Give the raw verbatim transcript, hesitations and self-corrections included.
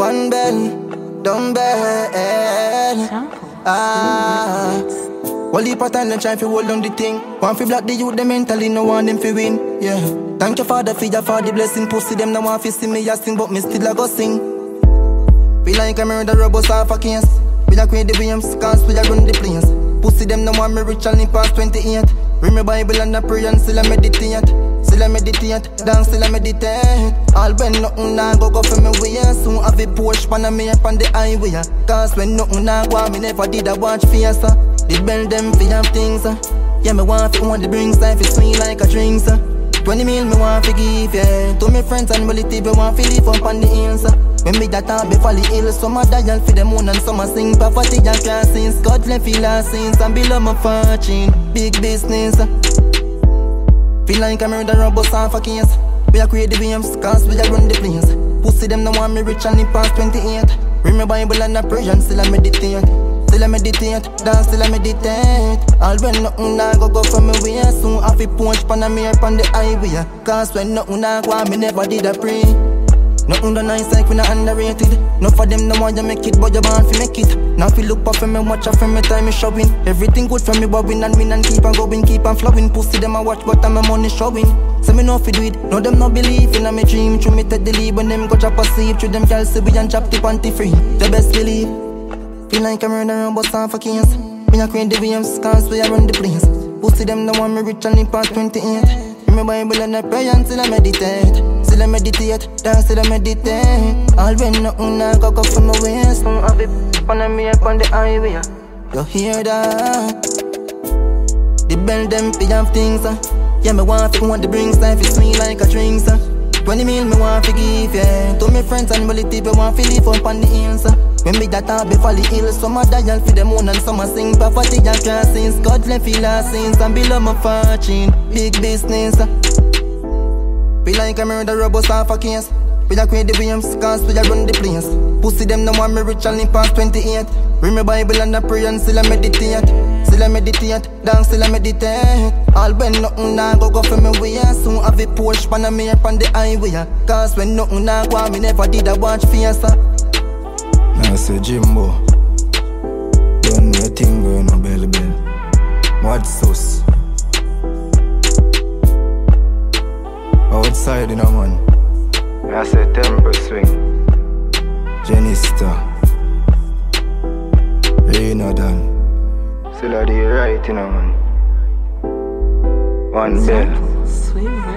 One bell, dumbbell. Ah. All the pattern them try to hold on the thing. One fi block the youth, them mentally no want them fi win. Yeah. Thank you Father for your for the blessing. Pussy them no want fi see me a sing, but me still a go sing. Feel like a murder robots off a case. We a create the Williams, cause we a run the place. Pussy them no want me rich and past twenty-eight. Read my Bible and I pray and still I meditate. Still I meditate, dance still I meditate. All when nothing nah go go for me way. Soon have a Porsche pan me up on the highway. Cause when nothing nah go me never did a watch fiesta. The bell them fi have things. Yeah, me want fi want the brings life is sweet like a drink. Twenty mil me want fi give, yeah. To my friends and relatives we want fi live up on the hills. When me that time before the hills, some a dial for the moon and some a sing poverty and crossings. God left feel our sins and below my fortune. Big business. Feel like a murder robots off a case. We a create the V Ms, cause we a run the place. Pussy them no want me rich and past twenty-eight. Read my Bible and I pray and still I meditate. Still I meditate, dance still I meditate. All when nothing nah go go for me way. Soon have a Porsche pan me up on the highway. Cause when nothing nah go me never did a pray. Nothing the nice like we not underrated. No for them no want you make it, but you born fi make it. Now fi look up for me, watch out for me, time me showing. Everything good for me, but win and win and keep on going, keep on flowing. Pussy them a watch, but I'm my money showing. So me know fi do it, no them no believe in a me dream. True me take the lead when them go chop a sleep. True them girls see we and chop the panty free. The best believe. Feel like I'm running around bust off a case. Me a create the V Ms, cause we a run the place. Pussy them no want me rich and past twenty-eight. Read my Bible and I pray and still I meditate. Still I meditate, dance still I meditate. All when nothing nah go go from my waist. Some have it on me up on the highway. You hear that? The bell them fi have things. Uh. Yeah, me want fi want the brings life is sweet like a drink. Uh. Twenty mil me want fi give, yeah. To my friends and relatives we want fi live up on the hills. Uh. When me that up before the hills, some a dial for the moon and some a sing poverty and crossings. God left feel our sins and below my fortune. Big business. Feel like a murder robots off a case. We a create the V Ms, cause we a run the place. Pussy them no want me rich and past twenty-eight. Read my Bible and I pray and still I meditate. Still I meditate, dance still I meditate. All when nothing nah go go for me way. Soon have a Porsche pan me up on the highway. Cause when nothing nah go me never did a watch fiesta. I say Jimbo, done your thing going no belly bell. Mad sauce outside in a man. I say temper swing. Jenista, you know that. Still a day right in a man. One bell.